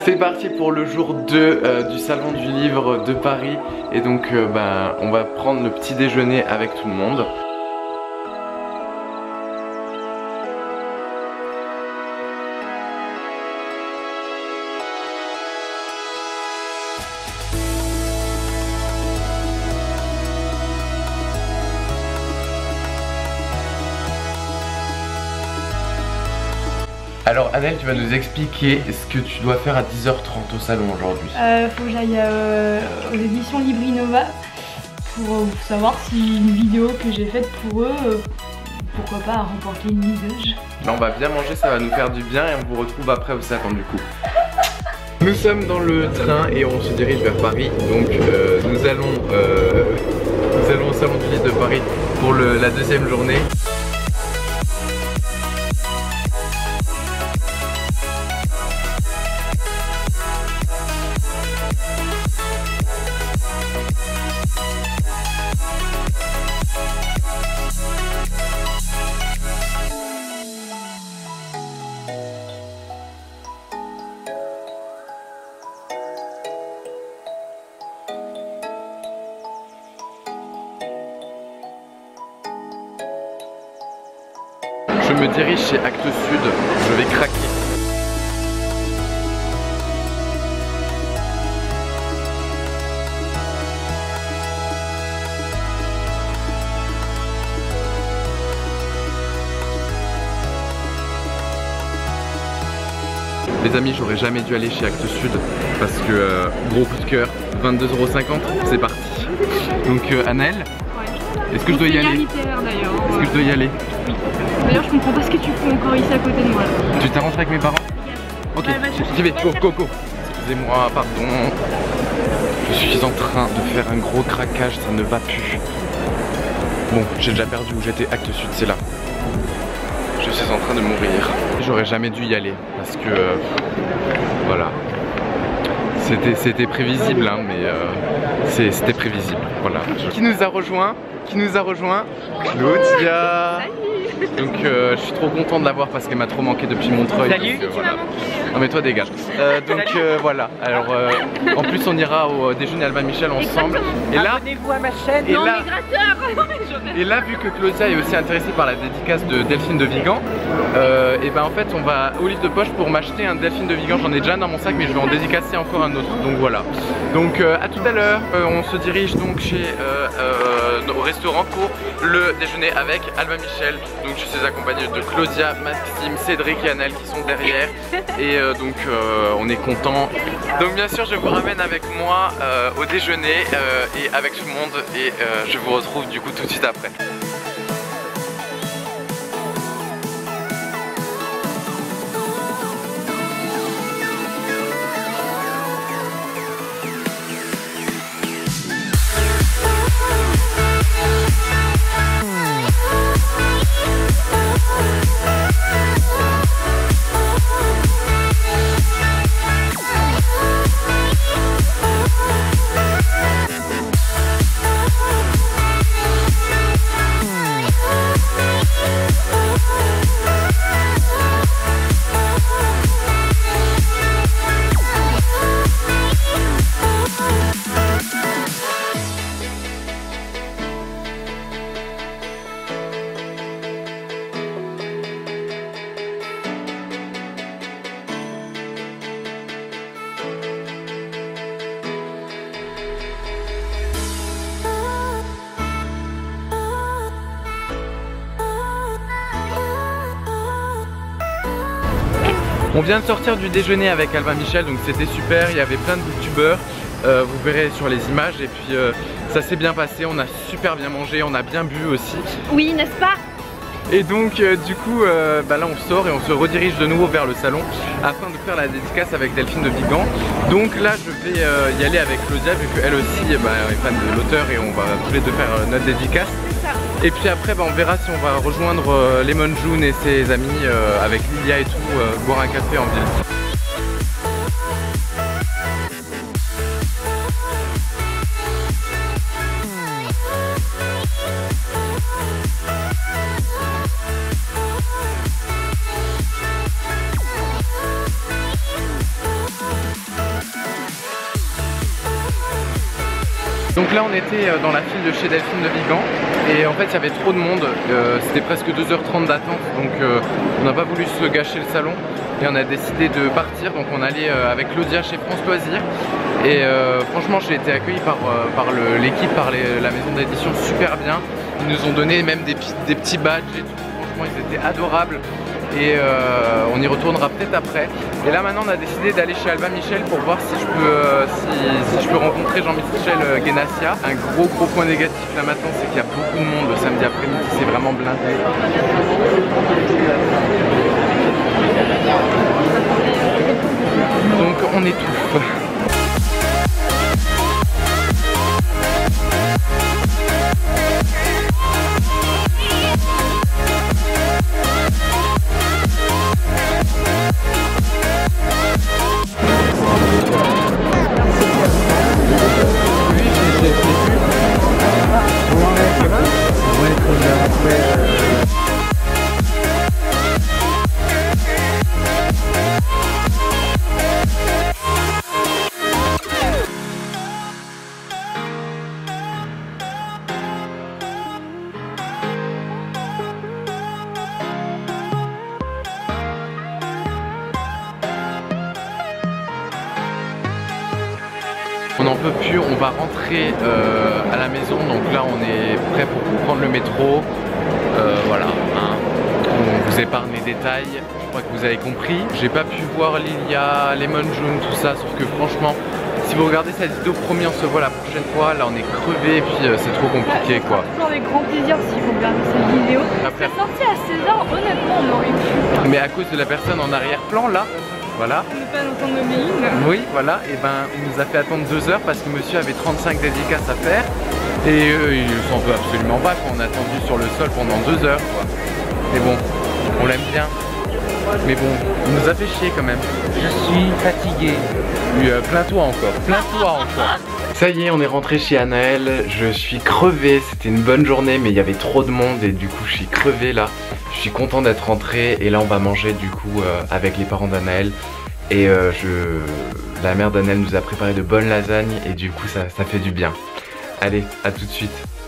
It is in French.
C'est parti pour le jour 2 du salon du livre de Paris. Et donc on va prendre le petit déjeuner avec tout le monde. Alors Annelle, tu vas nous expliquer ce que tu dois faire à 10h30 au salon aujourd'hui. Faut que j'aille aux éditions Librinova pour savoir si une vidéo que j'ai faite pour eux, pourquoi pas remporter une liseuse. On va bien manger, ça va nous faire du bien et on vous retrouve après au salon du coup. Nous sommes dans le train et on se dirige vers Paris. Donc nous allons au salon du livre de Paris pour la deuxième journée. Je me dirige chez Actes Sud, je vais craquer. Les amis, j'aurais jamais dû aller chez Actes Sud parce que gros coup de cœur, 22,50 €, c'est parti. Donc Annelle, ouais. Est-ce que je dois y aller? Est-ce que je dois y aller? Oui. D'ailleurs, je comprends pas ce que tu fais encore ici à côté de moi. Tu t'arranges avec mes parents? Ok, j'y vais, go. Excusez-moi, pardon. Je suis en train de faire un gros craquage, ça ne va plus. Bon, j'ai déjà perdu où j'étais, Actes Sud, c'est là. Je suis en train de mourir. J'aurais jamais dû y aller parce que voilà. C'était prévisible hein, mais c'était prévisible. Voilà. Qui nous a rejoint? Claudia. Donc je suis trop content de la voir parce qu'elle m'a trop manqué depuis Montreuil. Salut. Donc, voilà. Non mais toi dégage. Voilà. Alors en plus on ira au déjeuner Albin Michel ensemble. Et là, abonnez-vous à ma chaîne. Et là vu que Claudia est aussi intéressée par la dédicace de Delphine de Vigan, et ben en fait on va au livre de poche pour m'acheter un Delphine de Vigan. J'en ai déjà dans mon sac mais je vais en dédicacer encore un autre. Donc voilà. Donc à tout à l'heure. On se dirige donc au restaurant pour le déjeuner avec Albin Michel. Donc je suis accompagné de Claudia, Maxime, Cédric et Annelle qui sont derrière. Et donc on est content. Donc bien sûr je vous ramène avec moi au déjeuner et avec tout le monde. Et je vous retrouve du coup tout de suite après. On vient de sortir du déjeuner avec Albin Michel, donc c'était super, il y avait plein de bookTubeurs, vous verrez sur les images, et puis ça s'est bien passé, on a super bien mangé, on a bien bu aussi. Oui, n'est-ce pas? Et donc du coup là on sort et on se redirige de nouveau vers le salon afin de faire la dédicace avec Delphine de Vigan. Donc là je vais y aller avec Claudia vu qu'elle aussi est fan de l'auteur et on va tous les deux faire notre dédicace. Et puis après on verra si on va rejoindre Lemon June et ses amis avec Lilia et tout, boire un café en ville. Donc là on était dans la file de chez Delphine de Vigan et en fait il y avait trop de monde, c'était presque 2h30 d'attente, donc on n'a pas voulu se gâcher le salon et on a décidé de partir. Donc on allait avec Claudia chez France Loisirs et franchement j'ai été accueilli par l'équipe, par la maison d'édition super bien. Ils nous ont donné même des petits badges et tout, franchement ils étaient adorables. Et on y retournera peut-être après. Et là maintenant on a décidé d'aller chez Albin Michel pour voir si je peux rencontrer Jean-Michel Guénassia. Un gros point négatif là maintenant, c'est qu'il y a beaucoup de monde le samedi après-midi, c'est vraiment blindé. Donc on étouffe. On n'en peut plus, on va rentrer à la maison, donc là on est prêt pour prendre le métro. Voilà, hein. On vous épargne les détails, je crois que vous avez compris. J'ai pas pu voir Lilia, Lemon June, tout ça, sauf que franchement, si vous regardez cette vidéo, promis, on se voit la prochaine fois. Là on est crevé et puis c'est trop compliqué quoi. Toujours avec grand plaisir si vous regardez cette vidéo. Après... C'est sorti à 16h, honnêtement on aurait pu. Mais à cause de la personne en arrière-plan là, voilà. On ne pas en nommer une. Oui, voilà, et ben il nous a fait attendre 2 heures parce que monsieur avait 35 dédicaces à faire. Et il s'en veut absolument pas quand on a attendu sur le sol pendant 2 heures quoi. Mais bon, on l'aime bien. Mais bon, il nous a fait chier quand même. Je suis fatigué. Oui, plains-toi encore, plains-toi encore. Ça y est, on est rentré chez Anaël. Je suis crevé, c'était une bonne journée mais il y avait trop de monde et du coup je suis crevé là. Je suis content d'être rentré et là on va manger du coup avec les parents d'Anaël. Et la mère d'Anaël nous a préparé de bonnes lasagnes et du coup ça fait du bien. Allez, à tout de suite.